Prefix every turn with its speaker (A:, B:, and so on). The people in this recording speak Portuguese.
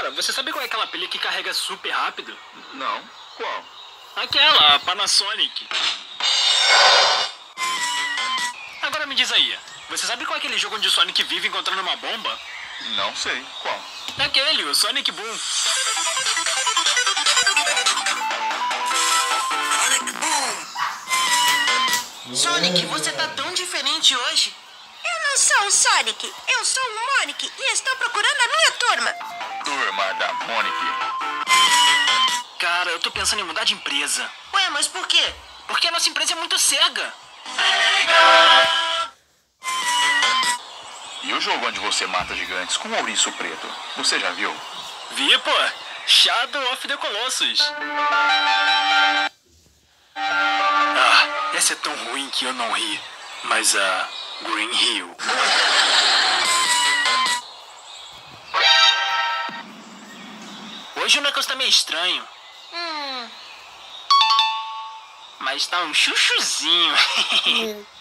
A: Cara, você sabe qual é aquela pilha que carrega super rápido?
B: Não. Qual?
A: Aquela, a Panasonic. Agora me diz aí, você sabe qual é aquele jogo onde o Sonic vive encontrando uma bomba?
B: Não sei. Qual?
A: Aquele, o Sonic Boom.
C: Sonic, você tá tão diferente hoje.
D: Eu não sou o Sonic, eu sou o Monic e estou procurando a minha turma.
B: Turma da Monique.
A: Cara, eu tô pensando em mudar de empresa.
C: Ué, mas por quê?
A: Porque a nossa empresa é muito cega.
B: E o jogo onde você mata gigantes com ouriço preto? Você já viu?
A: Vi, pô. Shadow of the Colossus. Ah, essa é tão ruim que eu não ri. Mas a Green Hill. Hoje o negócio tá meio estranho. Mas tá um chuchuzinho.